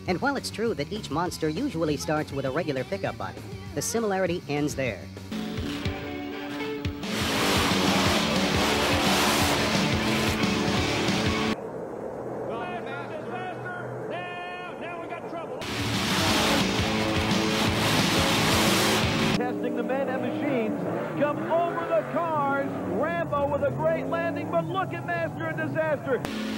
And while it's true that each monster usually starts with a regular pickup body, the similarity ends there. Testing the men and machines come over the cars. Rambo with a great landing, but look at Master and Disaster.